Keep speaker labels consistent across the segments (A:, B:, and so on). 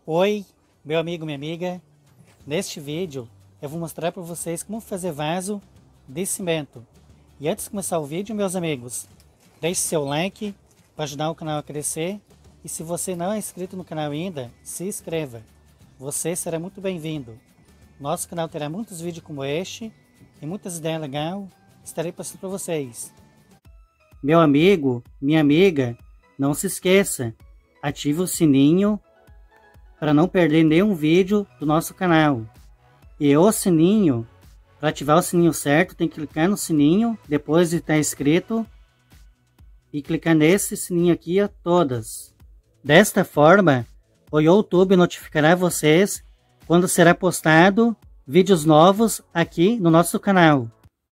A: Oi, meu amigo, minha amiga. Neste vídeo eu vou mostrar para vocês como fazer vaso de cimento. E antes de começar o vídeo, meus amigos, deixe seu like para ajudar o canal a crescer. E se você não é inscrito no canal ainda, se inscreva. Você será muito bem-vindo. Nosso canal terá muitos vídeos como este e muitas ideias legais. Estarei passando para vocês. Meu amigo, minha amiga, não se esqueça, ative o sininho para não perder nenhum vídeo do nosso canal. E o sininho, para ativar o sininho certo, tem que clicar no sininho, depois de estar inscrito, e clicar nesse sininho aqui a todas. Desta forma, o YouTube notificará vocês quando será postado vídeos novos aqui no nosso canal.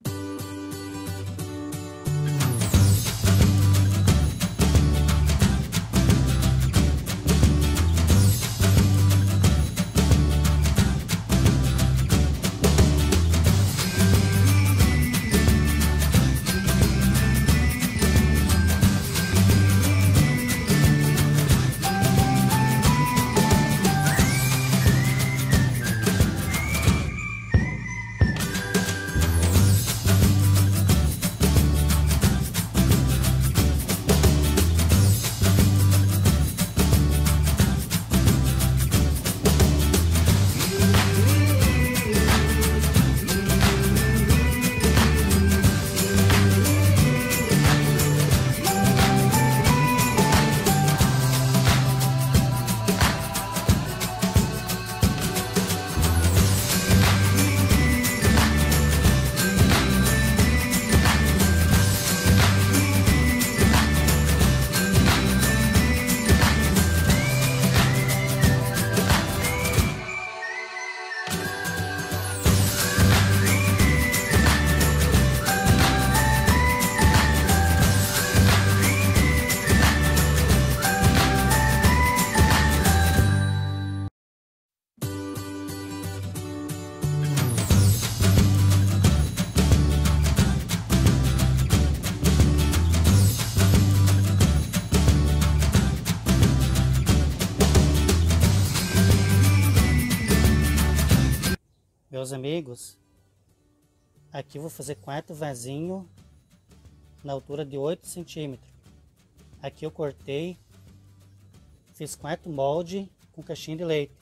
A: Meus amigos, aqui eu vou fazer 4 vasinhos na altura de 8 centímetros. Aqui eu cortei, fiz 4 moldes com caixinha de leite.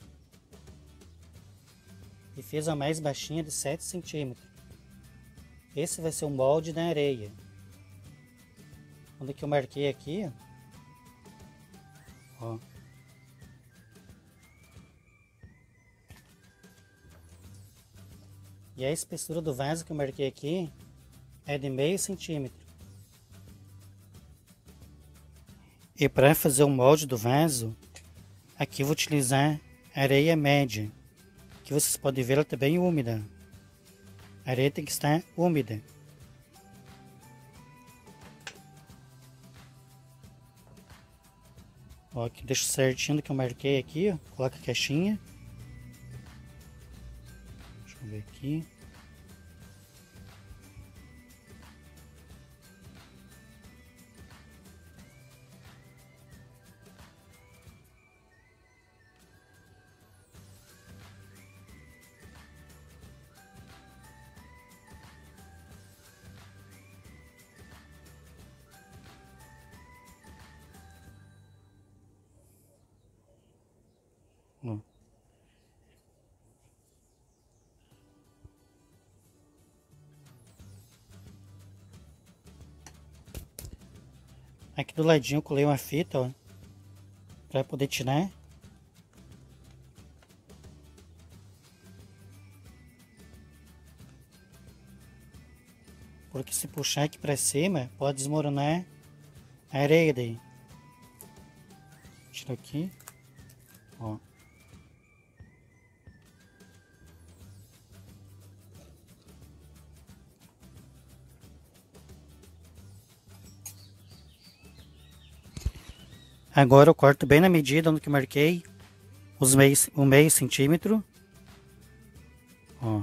A: E fiz a mais baixinha de 7 centímetros. Esse vai ser o molde da areia. Onde que eu marquei aqui, ó. E a espessura do vaso que eu marquei aqui é de meio centímetro. E para fazer o molde do vaso, aqui eu vou utilizar areia média, que vocês podem ver, ela está bem úmida. A areia tem que estar úmida. Ó, aqui deixo certinho do que eu marquei aqui, ó. Coloca a caixinha. Deixa eu ver aqui. Ó. Aqui do ladinho eu colei uma fita, ó, para poder tirar. Porque se puxar aqui para cima, pode desmoronar a areia daí. Tira aqui, ó. Agora eu corto bem na medida onde que eu marquei o meio centímetro. Ó.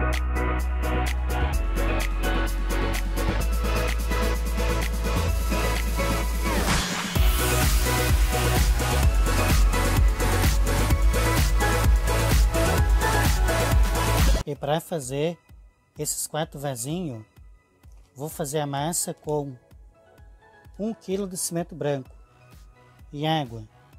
A: E para fazer esses 4 vasinhos, vou fazer a massa com 1 kg de cimento branco e água.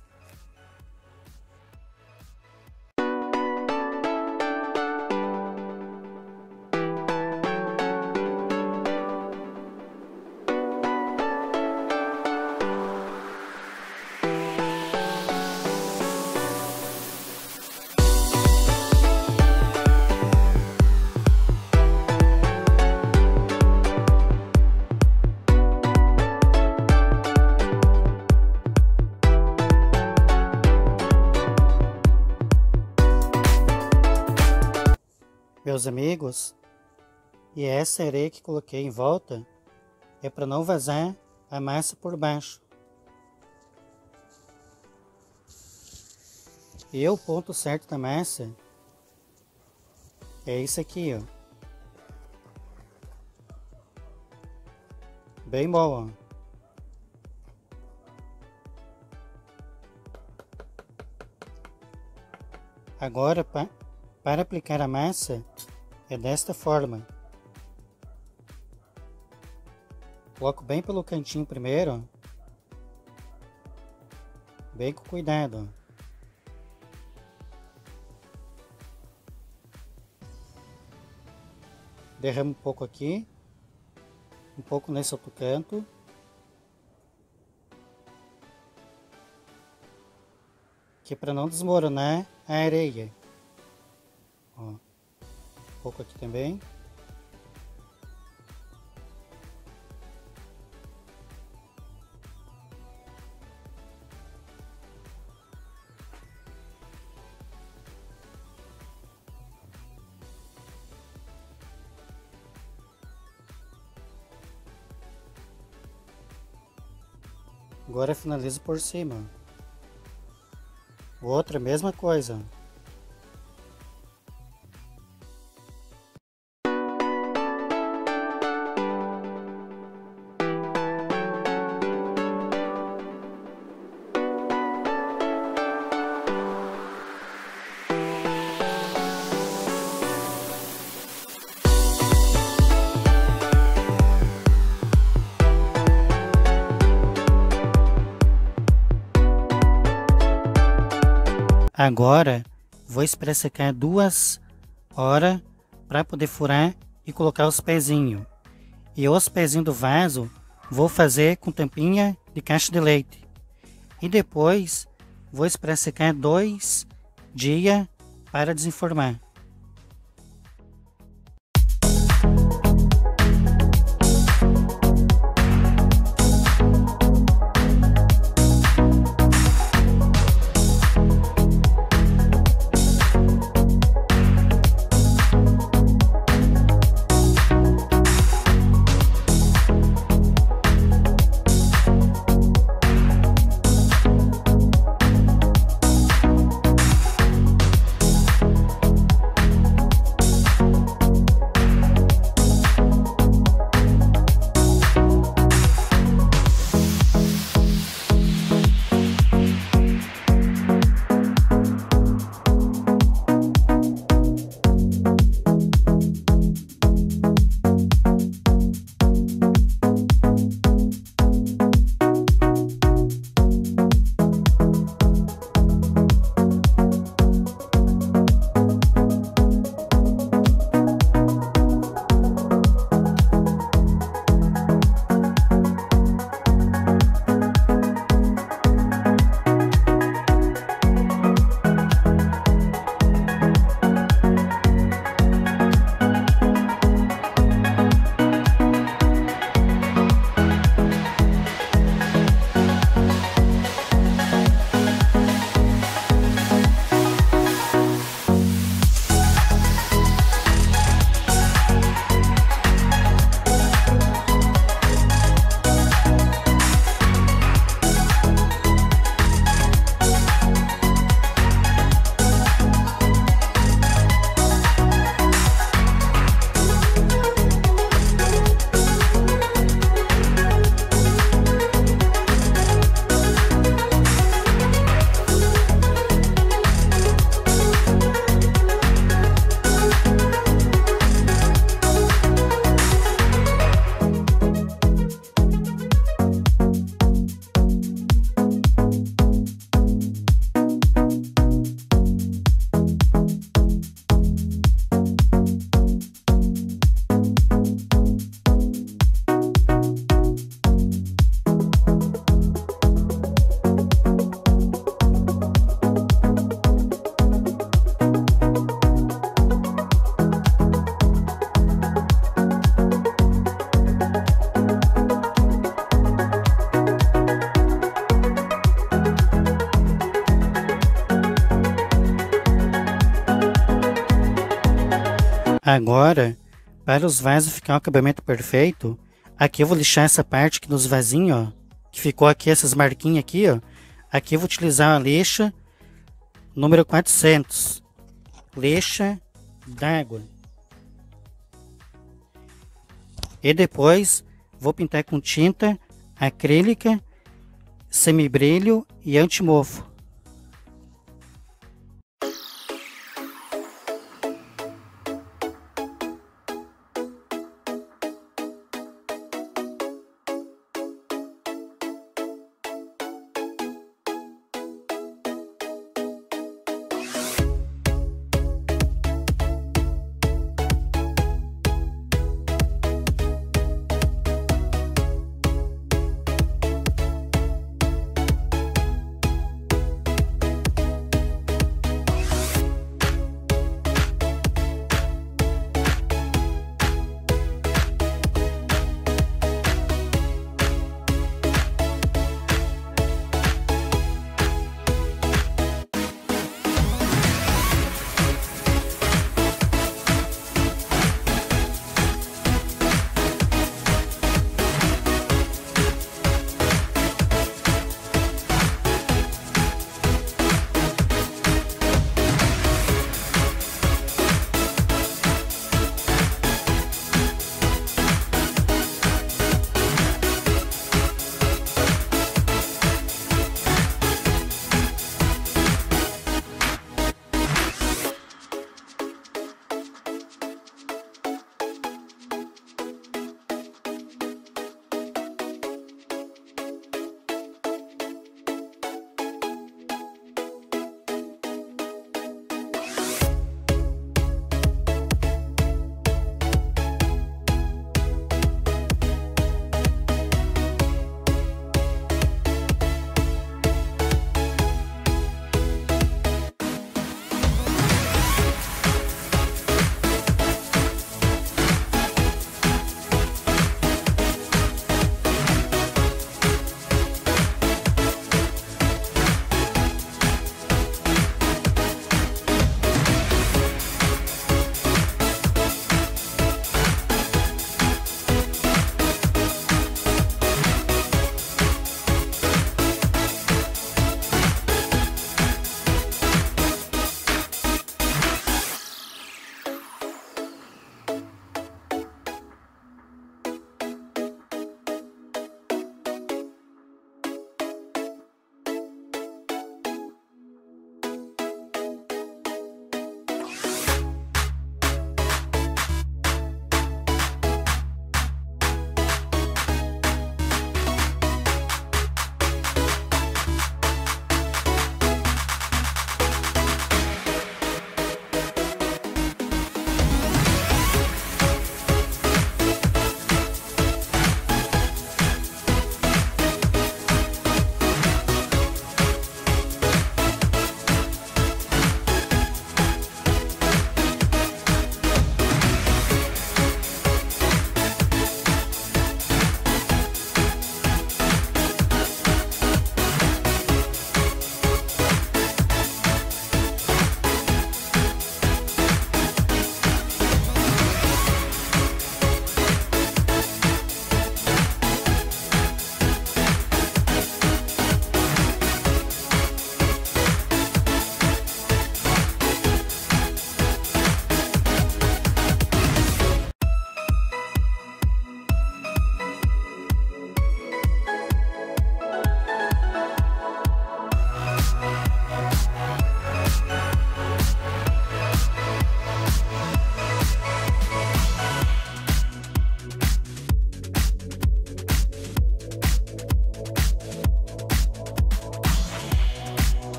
A: Meus amigos, e essa areia que coloquei em volta é para não vazar a massa por baixo. E o ponto certo da massa é isso aqui, ó. Bem bom, ó. Agora, para aplicar a massa, é desta forma. Coloco bem pelo cantinho primeiro, ó. Bem com cuidado, ó. Derramo um pouco aqui, um pouco nesse outro canto. Que é para não desmoronar a areia. Ó, um pouco aqui também. Agora finalizo por cima. Outra mesma coisa. Agora vou esperar secar 2 horas para poder furar e colocar os pezinhos. E os pezinhos do vaso vou fazer com tampinha de caixa de leite. E depois vou esperar secar 2 dias para desenformar. Agora, para os vasos ficar um acabamento perfeito, aqui eu vou lixar essa parte aqui nos vasinhos, ó, que ficou aqui essas marquinhas aqui, ó. Aqui eu vou utilizar a lixa número 400, lixa d'água. E depois vou pintar com tinta acrílica, semibrilho e antimofo.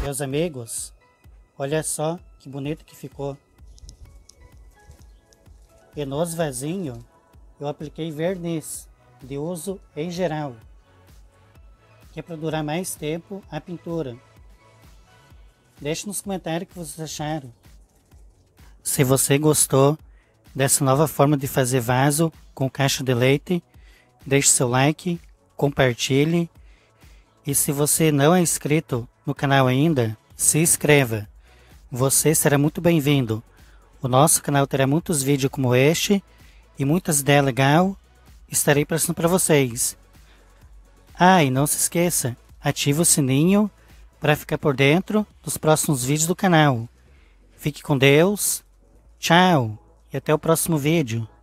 A: Meus amigos, olha só que bonito que ficou. E nos vasinhos eu apliquei verniz de uso em geral, que é para durar mais tempo a pintura. Deixe nos comentários o que vocês acharam. Se você gostou dessa nova forma de fazer vaso com caixa de leite, deixe seu like, compartilhe. E se você não é inscrito no canal ainda, se inscreva. Você será muito bem-vindo. O nosso canal terá muitos vídeos como este e muitas ideias legais. Estarei passando para vocês. Ah, e não se esqueça, ative o sininho para ficar por dentro dos próximos vídeos do canal. Fique com Deus, tchau e até o próximo vídeo.